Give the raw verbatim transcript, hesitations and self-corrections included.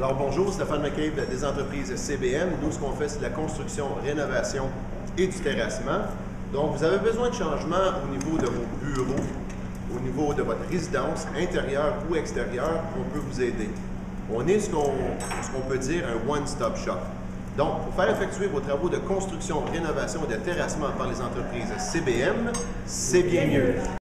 Alors bonjour, Stéphane McCabe des entreprises C B M. Nous, ce qu'on fait, c'est de la construction, rénovation et du terrassement. Donc, vous avez besoin de changements au niveau de vos bureaux, au niveau de votre résidence, intérieure ou extérieure, on peut vous aider. On est ce qu'on ce qu'on peut dire un one-stop shop. Donc, pour faire effectuer vos travaux de construction, rénovation et de terrassement par les entreprises C B M, c'est bien mieux.